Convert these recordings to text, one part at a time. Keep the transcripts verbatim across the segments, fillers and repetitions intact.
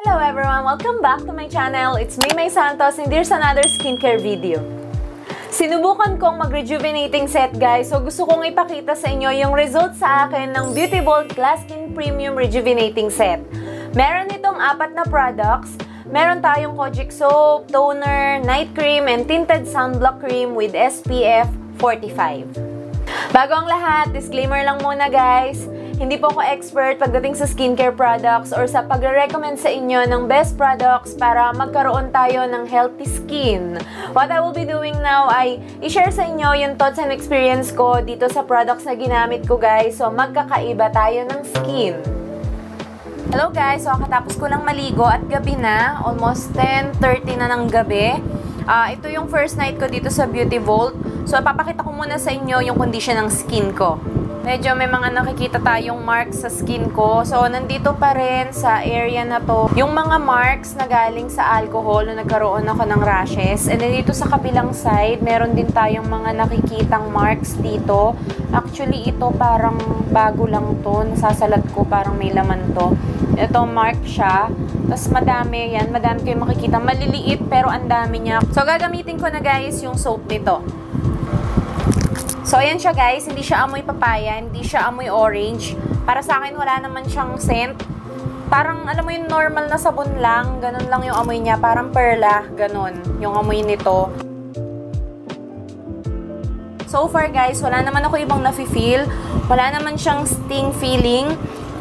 Hello everyone! Welcome back to my channel. It's me, May Santos, and here's another skincare video. Sinubukan kong mag-rejuvenating set guys, so gusto kong ipakita sa inyo yung result sa akin ng Beauty Bold Glass Skin Premium Rejuvenating Set. Meron itong apat na products. Meron tayong Kojic Soap, Toner, Night Cream, and Tinted Sunblock Cream with S P F forty-five. Bago ang lahat, disclaimer lang muna guys. Hindi po ako expert pagdating sa skincare products or sa pagre-recommend sa inyo ng best products para magkaroon tayo ng healthy skin. What I will be doing now ay i-share sa inyo yung thoughts and experience ko dito sa products na ginamit ko guys. So magkakaiba tayo ng skin. Hello guys! So katapos ko lang maligo at gabi na. Almost ten thirty na ng gabi. Uh, ito yung first night ko dito sa Beauty Vault. So papakita ko muna sa inyo yung condition ng skin ko. Medyo may mga nakikita tayong marks sa skin ko. So, nandito pa rin sa area na to yung mga marks na galing sa alcohol na nagkaroon ako ng rashes. And then dito sa kabilang side, meron din tayong mga nakikitang marks dito. Actually, ito parang bago lang to. Nasasalat ko, parang may laman to. Ito, mark siya. Tapos madami yan. Madami kayong makikita. Maliliit pero ang dami niya. So, gagamitin ko na guys yung soap nito. So, ayan siya guys. Hindi siya amoy papaya. Hindi siya amoy orange. Para sa akin, wala naman siyang scent. Parang, alam mo yung normal na sabon lang. Ganun lang yung amoy niya. Parang perla. Ganun. Yung amoy nito. So far guys, wala naman ako ibang nafe-feel. Wala naman siyang sting feeling.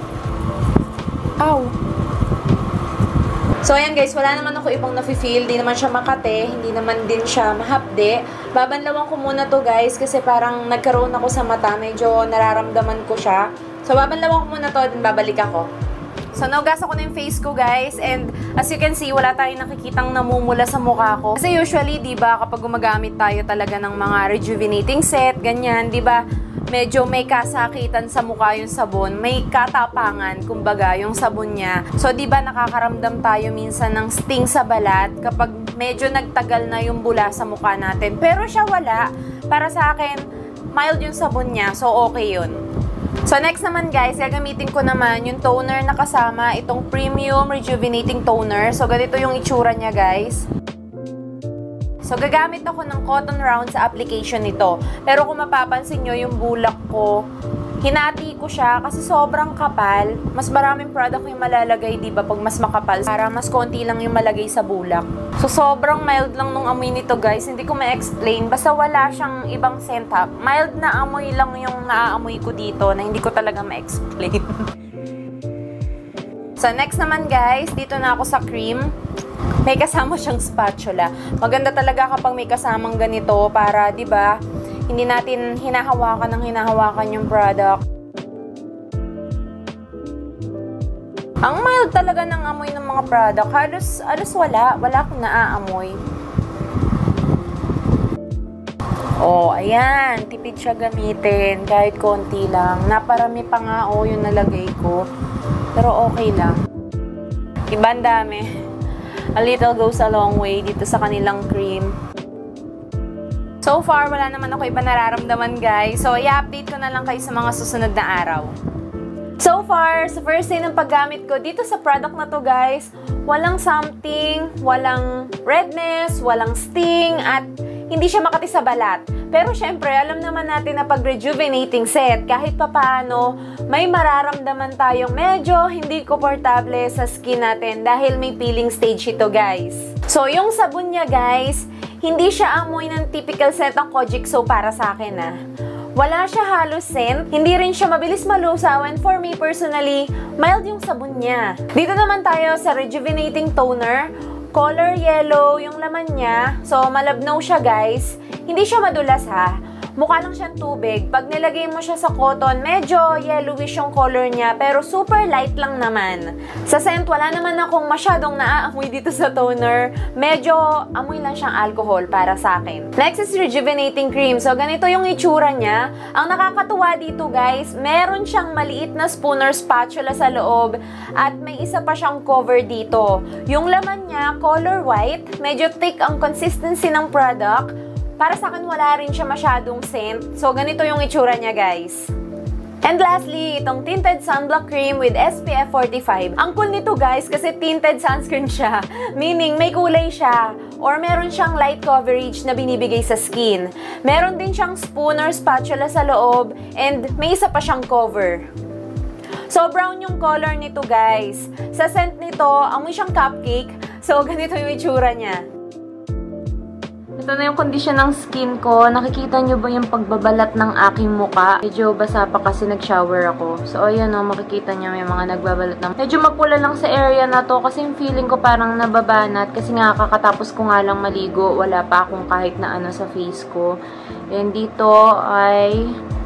Ow! So, ayan guys, wala naman ako ibang nafe-feel. Hindi naman siya makate. Hindi naman din siya mahapde. Babanlawan ko muna to guys kasi parang nagkaroon ako sa mata. Medyo nararamdaman ko siya. So, babanlawan ko muna to din babalik ako. So, naugas ako na yung face ko guys. And as you can see, wala tayong nakikitang namumula sa mukha ko. Kasi usually, di ba, kapag gumagamit tayo talaga ng mga rejuvenating set, ganyan, di ba, medyo may kasakitan sa mukha yung sabon, may katapangan, kumbaga, yung sabon niya. So, di ba nakakaramdam tayo minsan ng sting sa balat kapag medyo nagtagal na yung bula sa mukha natin. Pero siya wala. Para sa akin, mild yung sabon niya. So, okay yun. So, next naman guys, gagamitin ko naman yung toner na kasama, itong Premium Rejuvenating Toner. So, ganito yung itsura niya guys. So, gagamit ako ng cotton round sa application nito. Pero kung mapapansin nyo, yung bulak ko, hinati ko siya kasi sobrang kapal. Mas maraming product yung malalagay, di ba, pag mas makapal. Para mas konti lang yung malagay sa bulak. So, sobrang mild lang nung amoy nito, guys. Hindi ko ma-explain. Basta wala siyang ibang scent up. Mild na amoy lang yung naaamoy ko dito na hindi ko talaga ma-explain. So, next naman, guys, dito na ako sa cream. May kasama siyang spatula. Maganda talaga kapag may kasamang ganito para, di ba, hindi natin hinahawakan ng hinahawakan yung product. Ang mild talaga ng amoy ng mga product. Halos, halos wala. Wala akong naaamoy. Oh, ayan. Tipid siya gamitin. Kahit konti lang. Naparami pa nga, oh, yung nalagay ko. Pero okay lang. Iba ang dami. A little goes a long way dito sa kanilang cream. So far, wala naman ako iba nararamdaman guys. So, i-update ko na lang kayo sa mga susunod na araw. So far, sa first day ng paggamit ko dito sa product na to guys, walang something, walang redness, walang sting, at hindi siya makati sa balat. Pero syempre, alam naman natin na pag rejuvenating set, kahit papaano, may mararamdaman tayong medyo hindi komportable sa skin natin dahil may peeling stage ito guys. So, yung sabon niya guys, hindi siya amoy ng typical scent ng Kojic Soap para sa akin ah. Wala siya halos scent, hindi rin siya mabilis malusaw, and for me personally, mild yung sabon niya. Dito naman tayo sa rejuvenating toner. Color yellow yung laman niya. So, malabnaw siya guys. Hindi siya madulas ha. Mukha lang siyang tubig. Pag nilagay mo siya sa cotton, medyo yellowish yung color niya. Pero super light lang naman. Sa scent, wala naman akong masyadong naaamoy dito sa toner. Medyo amoy lang siyang alcohol para sa akin. Next is rejuvenating cream. So, ganito yung itsura niya. Ang nakakatuwa dito guys, meron siyang maliit na spoon or spatula sa loob. At may isa pa siyang cover dito. Yung laman niya, color white. Medyo thick ang consistency ng product. Para sa akin, wala rin siya masyadong scent. So, ganito yung itsura niya, guys. And lastly, itong tinted sunblock cream with S P F forty-five. Ang cool nito guys kasi tinted sunscreen siya. Meaning may kulay siya or meron siyang light coverage na binibigay sa skin. Meron din siyang spoon or spatula sa loob and may isa pa siyang cover. So brown yung color nito guys. Sa scent nito, amoy siyang cupcake. So ganito yung itsura niya. Ito na yung kondisyon ng skin ko. Nakikita nyo ba yung pagbabalat ng aking muka? Medyo basa pa kasi nag-shower ako. So, ayan o, makikita nyo may mga nagbabalat ng... Medyo mapula lang sa area na to kasi yung feeling ko parang nababanat. Kasi nga, kakatapos ko nga lang maligo. Wala pa akong kahit na ano sa face ko. And dito ay...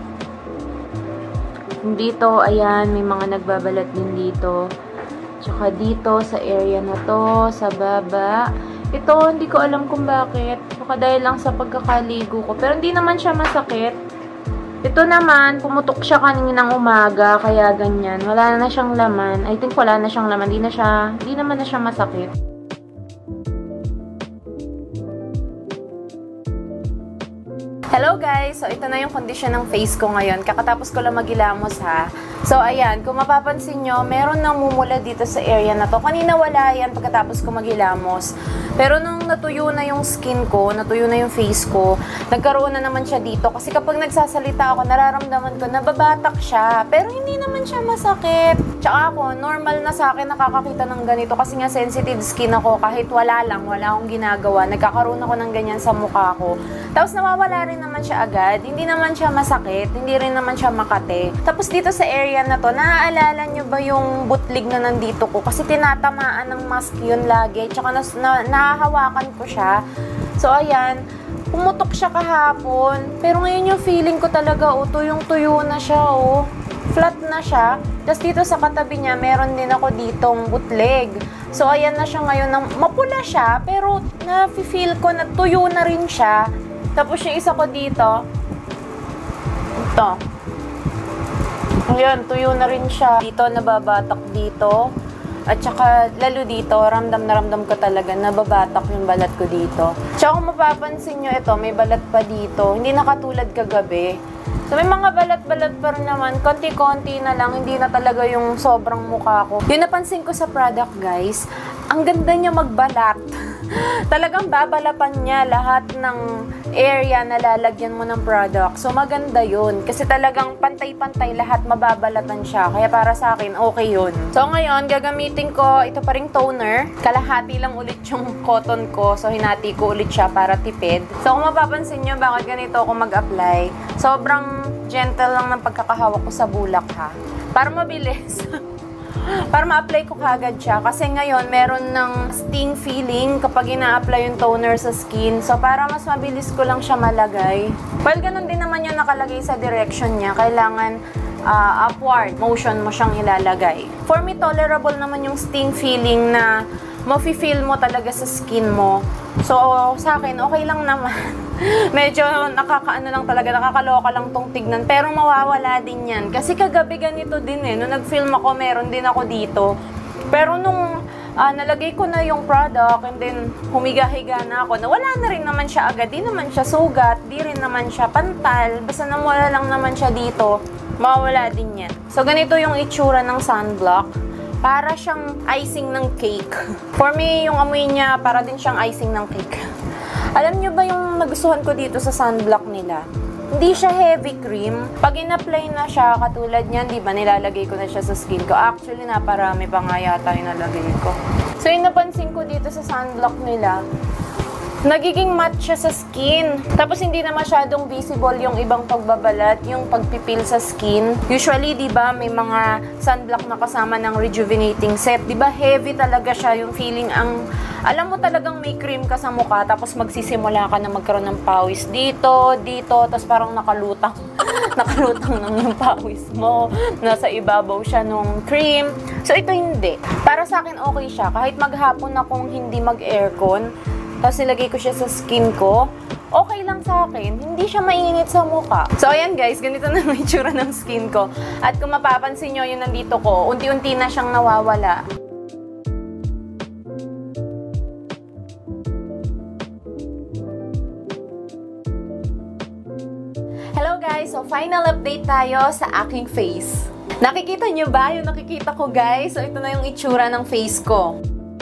Dito, ayan, may mga nagbabalat din dito. Tsaka dito, sa area na to, sa baba... Ito, hindi ko alam kung bakit. Baka dahil lang sa pagkakaligo ko. Pero hindi naman siya masakit. Ito naman, pumutok siya kaninang umaga. Kaya ganyan. Wala na siyang laman. I think wala na siyang laman. Hindi na siya, hindi naman na siya masakit. Hello guys! So, ito na yung kondisyon ng face ko ngayon. Kakatapos ko lang maghilamos ha. So, ayan. Kung mapapansin nyo, meron namumula dito sa area na to. Kanina wala yan pagkatapos ko maghilamos. Pero nung natuyo na yung skin ko, natuyo na yung face ko, nagkaroon na naman siya dito. Kasi kapag nagsasalita ako, nararamdaman ko, nababatak siya. Pero hindi naman siya masakit. Tsaka ako, normal na sa akin nakakakita ng ganito. Kasi nga sensitive skin ako. Kahit wala lang, wala akong ginagawa. Nagkakaroon ako ng ganyan sa mukha ko. Tapos nawawala rin naman siya agad. Hindi naman siya masakit. Hindi rin naman siya makate. Tapos dito sa area na to, naaalala nyo ba yung butlig na nandito ko? Kasi tinatamaan ng mask yun lagi. Tsaka na, na, nahahawakan ko siya. So, ayan. Pumutok siya kahapon. Pero ngayon yung feeling ko talaga, oh, tuyong-tuyo na siya, oh. Flat na siya. Tapos dito sa katabi niya, meron din ako ditong butlig. So, ayan na siya ngayon. Mapula siya, pero na-feel ko na tuyo na rin siya. Tapos yung isa ko dito, ito. Ayan, tuyo na rin siya. Dito, nababatak dito. At saka, lalo dito, ramdam na ramdam ko talaga, nababatak yung balat ko dito. Tsaka kung mapapansin nyo, ito, may balat pa dito. Hindi na katulad kagabi. So, may mga balat-balat pa rin naman. Konti-konti na lang, hindi na talaga yung sobrang mukha ko. Yung napansin ko sa product, guys, ang ganda niya magbalat. Talagang babalapan niya lahat ng area na lalagyan mo ng product. So, maganda yun. Kasi talagang pantay-pantay lahat mababalatan siya. Kaya para sa akin, okay yun. So, ngayon, gagamitin ko ito pa ring toner. Kalahati lang ulit yung cotton ko. So, hinati ko ulit siya para tipid. So, kung mapapansin nyo, bakit ganito ako mag-apply? Sobrang gentle lang ng pagkakahawak ko sa bulak, ha? Para mabilis. Para ma-apply ko kagad siya. Kasi ngayon, meron ng sting feeling kapag ina-apply yung toner sa skin. So, para mas mabilis ko lang siya malagay. Well, ganun din naman yung nakalagay sa direction niya. Kailangan uh, upward motion mo siyang ilalagay. For me, tolerable naman yung sting feeling na mafe-feel mo talaga sa skin mo. So, sa akin, okay lang naman. Medyo nakakaano lang talaga, nakakaloka lang tong tignan. Pero mawawala din yan. Kasi kagabi ganito din eh. Nung nag-film ako, meron din ako dito. Pero nung uh, nalagay ko na yung product and then humiga-higa na ako, nawala na rin naman siya agad. Di naman siya sugat, di rin naman siya pantal. Basta nawala lang naman siya dito, mawawala din yan. So, ganito yung itsura ng sunblock. Para siyang icing ng cake. For me, yung amoy niya, para din siyang icing ng cake. Alam niyo ba yung nagustuhan ko dito sa sunblock nila? Hindi siya heavy cream. Pag in-apply na siya, katulad niyan, di ba, nilalagay ko na siya sa skin ko. Actually, naparami pa nga yata yung nalagay ko. So, yung napansin ko dito sa sunblock nila, nagiging matte siya sa skin. Tapos, hindi na masyadong visible yung ibang pagbabalat, yung pagpipil sa skin. Usually, di ba, may mga sunblock na kasama ng rejuvenating set. Di ba, heavy talaga siya yung feeling ang... Alam mo talagang may cream ka sa mukha, tapos magsisimula ka na magkaroon ng pawis dito, dito, tapos parang nakalutang. nakalutang ng yung pawis mo. Nasa ibabaw siya nung cream. So, ito hindi. Para sa akin, okay siya. Kahit maghapon akong hindi mag-aircon, tapos nilagay ko siya sa skin ko, okay lang sa akin. Hindi siya mainit sa mukha. So, ayan guys, ganito na yung itsura ng skin ko. At kung mapapansin nyo, yung nandito ko, unti-unti na siyang nawawala. Hello guys! So, So, final update tayo sa aking face. Nakikita nyo ba yung nakikita ko, guys? So, ito na yung itsura ng face ko.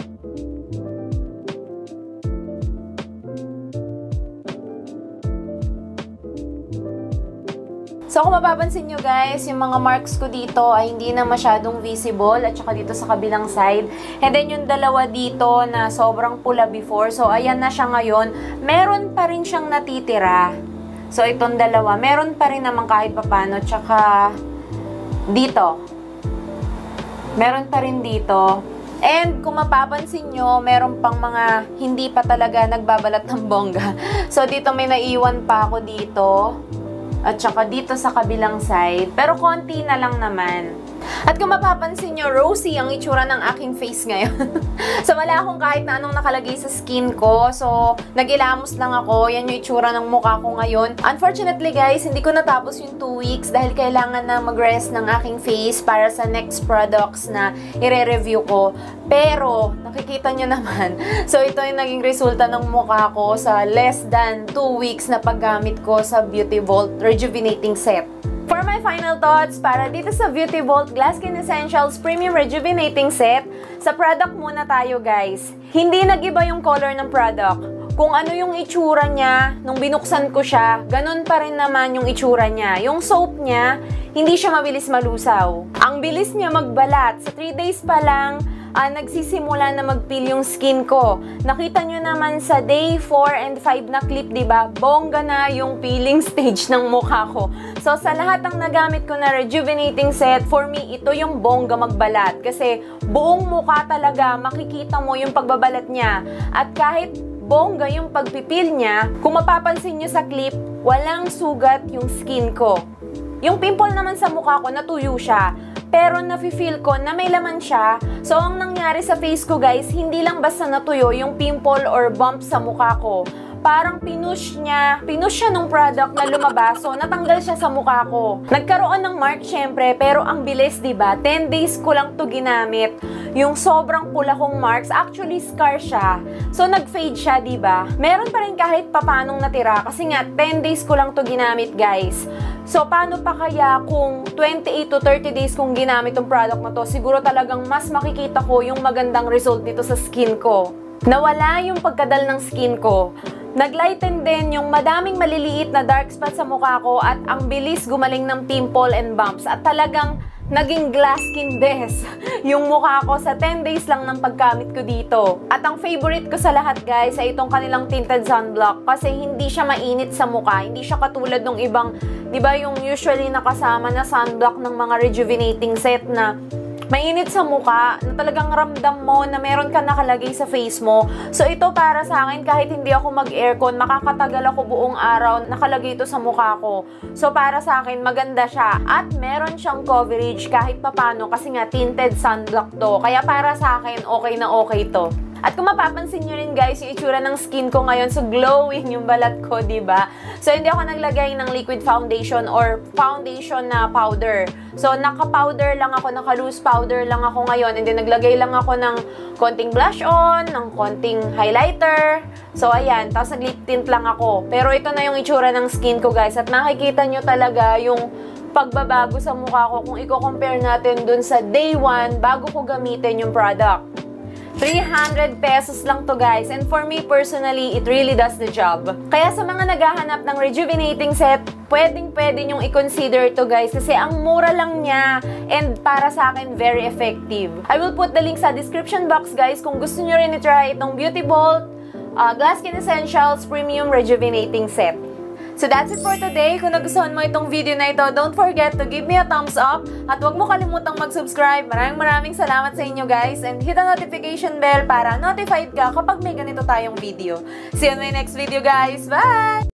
So, kung mapapansin nyo guys, yung mga marks ko dito ay hindi na masyadong visible at saka dito sa kabilang side. And then yung dalawa dito na sobrang pula before. So, ayan na siya ngayon. Meron pa rin siyang natitira. So, itong dalawa. Meron pa rin naman kahit papano. Tsaka dito. Meron pa rin dito. And kung mapapansin nyo, meron pang mga hindi pa talaga nagbabalat ng bongga. So, dito may naiwan pa ako dito. At saka dito sa kabilang side. Pero konti na lang naman. At kung mapapansin nyo, rosy ang itsura ng aking face ngayon. So, wala akong kahit na anong nakalagay sa skin ko. So, nag-ilamos lang ako. Yan yung itsura ng mukha ko ngayon. Unfortunately, guys, hindi ko natapos yung two weeks dahil kailangan na mag-rest ng aking face para sa next products na i-review ko. Pero, nakikita nyo naman. So, ito yung naging resulta ng mukha ko sa less than two weeks na paggamit ko sa Beauty Vault Rejuvenating Set. For my final thoughts, para dito sa Beauty Vault Glass Skin Essentials Premium Rejuvenating Set, sa product muna tayo guys. Hindi nag-iba yung color ng product. Kung ano yung itsura niya, nung binuksan ko siya, ganun pa rin naman yung itsura niya. Yung soap niya, hindi siya mabilis malusaw. Ang bilis niya magbalat. Sa three days pa lang, Uh, nagsisimula na mag-peel yung skin ko. Nakita nyo naman sa day four and five na clip, diba? Bongga na yung peeling stage ng mukha ko. So, sa lahat ng nagamit ko na rejuvenating set, for me, ito yung bongga magbalat. Kasi, buong mukha talaga, makikita mo yung pagbabalat niya. At kahit bongga yung pagpipil niya, kung mapapansin nyo sa clip, walang sugat yung skin ko. Yung pimple naman sa mukha ko, natuyo siya. Pero nafe-feel ko na may laman siya. So, ang nangyari sa face ko guys, hindi lang basta natuyo yung pimple or bump sa mukha ko. Parang pinush niya, pinush siya nung product na lumabas. So, natanggal siya sa mukha ko. Nagkaroon ng mark syempre, pero ang bilis, diba? ten days ko lang to ginamit. Yung sobrang pula kong marks, actually scar siya. So, nag-fade siya, diba? Meron pa rin kahit papanong natira. Kasi nga, ten days ko lang to ginamit, guys. So, paano pa kaya kung twenty-eight to thirty days kong ginamit yung product na to, siguro talagang mas makikita ko yung magandang result dito sa skin ko. Nawala yung pagkadal ng skin ko. Naglighten din yung madaming maliliit na dark spots sa mukha ko at ang bilis gumaling ng pimple and bumps. At talagang naging glass skin best yung mukha ko sa ten days lang ng paggamit ko dito. At ang favorite ko sa lahat guys ay itong kanilang tinted sunblock kasi hindi siya mainit sa mukha. Hindi siya katulad ng ibang, di ba yung usually nakasama na sunblock ng mga rejuvenating set na mainit sa mukha, na talagang ramdam mo na meron ka nakalagay sa face mo. So, ito para sa akin, kahit hindi ako mag-aircon, makakatagal ako buong araw, nakalagay ito sa mukha ko. So, para sa akin, maganda siya. At meron siyang coverage kahit papano kasi nga tinted sunblock to. Kaya para sa akin, okay na okay to. At kung mapapansin nyo rin guys, yung itsura ng skin ko ngayon, so glowing yung balat ko, diba? So, hindi ako naglagay ng liquid foundation or foundation na powder. So, naka-powder lang ako, naka-loose powder lang ako ngayon. And then, naglagay lang ako ng konting blush on, ng konting highlighter. So, ayan. Tapos, nag-lip tint lang ako. Pero, ito na yung itsura ng skin ko, guys. At nakikita nyo talaga yung pagbabago sa mukha ko kung i-compare natin dun sa day one bago ko gamitin yung product. three hundred pesos lang to guys. And for me personally, it really does the job. Kaya sa mga naghahanap ng rejuvenating set, pwedeng pwede nyong i-consider to guys. Kasi ang mura lang niya. And para sa akin, very effective. I will put the link sa description box guys kung gusto nyo rin i-try itong Beauty Vault uh, Glass Skin Essentials Premium Rejuvenating Set. So that's it for today. Kung nagustuhan mo itong video na ito, don't forget to give me a thumbs up at huwag mo kalimutang mag-subscribe. Maraming maraming salamat sa inyo guys and hit the notification bell para notified ka kapag may ganito tayong video. See you in my next video guys. Bye!